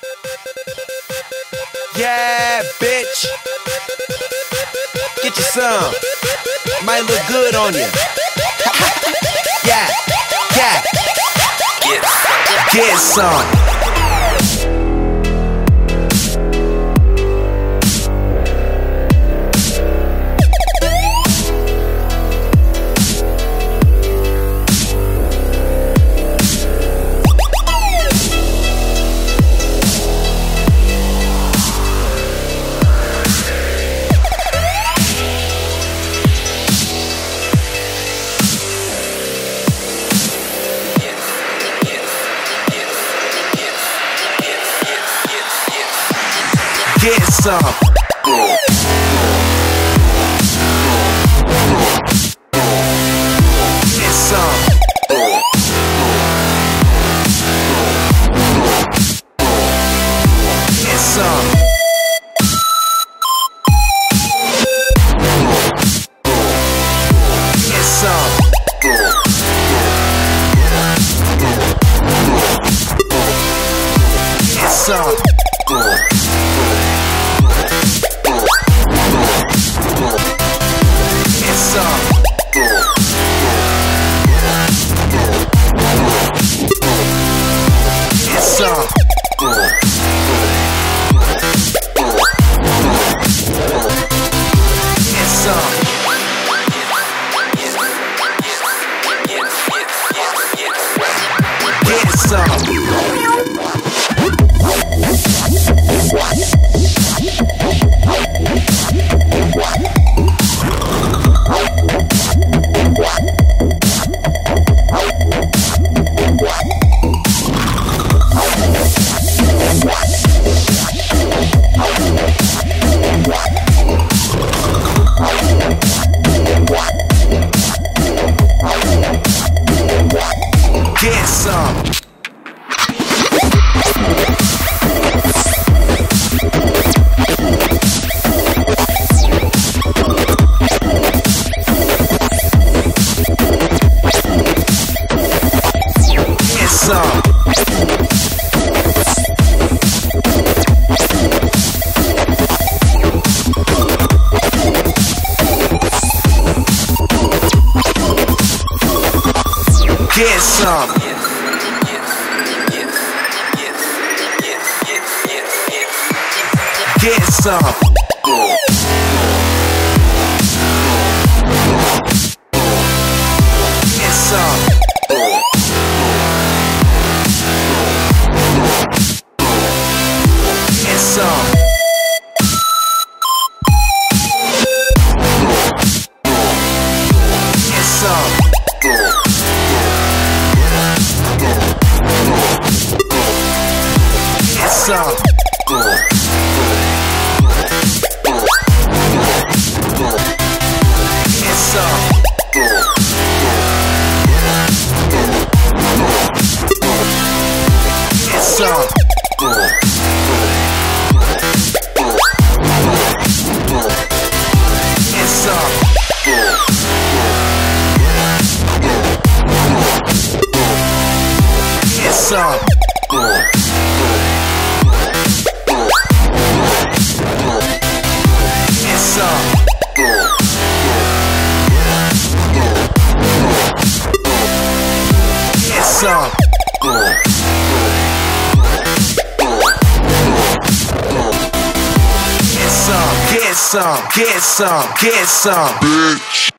Yeah, bitch. Get you some. Might look good on you. Yeah, yeah. Get some. Get some. Get some. Get some. Get some. Get some. Get some. Get some. Get some. Get some. Get some. Get some. Get some. Get some. Some. Get some. Get some. Get some. Get some. Get some. Get some. Bitch.